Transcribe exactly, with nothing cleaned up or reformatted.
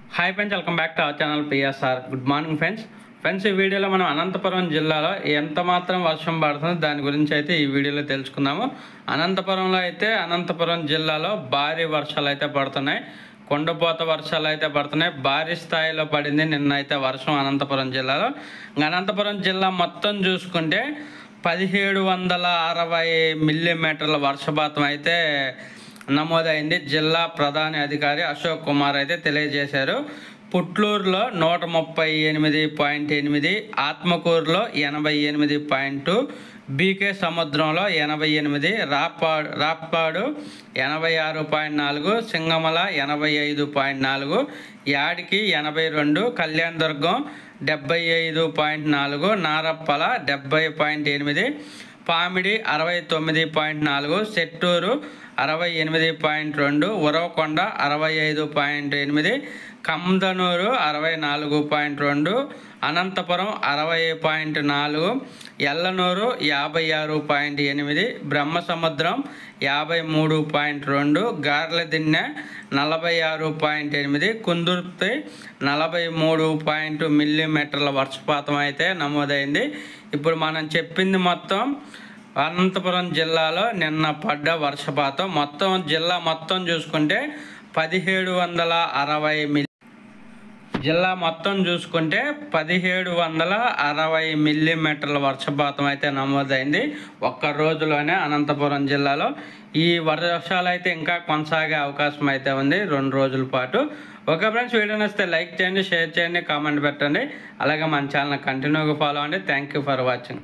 Hi friends, welcome back to our channel PSR. Good morning friends. Friends ఈ వీడియోలో మనం అనంతపురం జిల్లాలో ఎంత మాత్రం వర్షం పడుతుందో దాని గురించి అయితే ఈ వీడియోలో తెలుసుకుందాము. అనంతపురంలో అయితే అనంతపురం జిల్లాలో భారీ వర్షాలు అయితే పడుతున్నాయి. కొండపోత వర్షాలు అయితే పడుతున్నాయి. భారీ స్థాయిలో పడింది నిన్న అయితే వర్షం అనంతపురం జిల్లాలో. అనంతపురం జిల్లా మొత్తం చూసుకుంటే పదిహేడు వందల అరవై మిల్లీమీటర్ల వర్షపాతం అయితే నమోదైంది. జిల్లా ప్రధాన అధికారి అశోక్ కుమార్ అయితే తెలియజేశారు. పుట్లూరులో నూట ముప్పై ఎనిమిది పాయింట్ ఎనిమిది, ఆత్మకూరులో ఎనభై ఎనిమిది పాయింట్, బీకే సముద్రంలో ఎనభై ఎనిమిది, రాప్పాడు రాప్పాడు ఎనభై ఆరు పాయింట్ నాలుగు, సింగమల ఎనభై ఐదు పాయింట్ నాలుగు, యాడికి ఎనభై రెండు, కళ్యాణదుర్గం డెబ్బై ఐదు పాయింట్ నాలుగు, నారప్పల డెబ్బై పాయింట్ ఎనిమిది, పామిడి అరవై తొమ్మిది పాయింట్ నాలుగు, సెట్టూరు అరవై ఎనిమిది పాయింట్ రెండు, ఉరవకొండ అరవై ఐదు పాయింట్ ఎనిమిది, కందనూరు అరవై నాలుగు పాయింట్ రెండు, అనంతపురం అరవై పాయింట్ నాలుగు, ఎల్లనూరు యాభై ఆరు పాయింట్ ఎనిమిది, బ్రహ్మసముద్రం యాభై మూడు పాయింట్ రెండు, గార్లదిన్నె నలభై ఆరు పాయింట్ ఎనిమిది, కుందుర్తి నలభై మూడు పాయింట్ మిల్లీమీటర్ల వర్షపాతం అయితే నమోదైంది. ఇప్పుడు మనం చెప్పింది మొత్తం అనంతపురం జిల్లాలో నిన్న పడ్డ వర్షపాతం. మొత్తం జిల్లా మొత్తం చూసుకుంటే పదిహేడు వందల అరవై మిల్లీ జిల్లా మొత్తం చూసుకుంటే పదిహేడు వందల అరవై మిల్లీమీటర్ల వర్షపాతం అయితే నమోదైంది ఒక్క రోజులోనే అనంతపురం జిల్లాలో. ఈ వర్షాలు అయితే ఇంకా కొనసాగే అవకాశం అయితే ఉంది రెండు రోజుల పాటు. ఓకే ఫ్రెండ్స్, వీడియో నచ్చితే లైక్ చేయండి, షేర్ చేయండి, కామెంట్ పెట్టండి. అలాగే మన ఛానల్ కంటిన్యూగా ఫాలో అవ్వండి. Thank you for watching.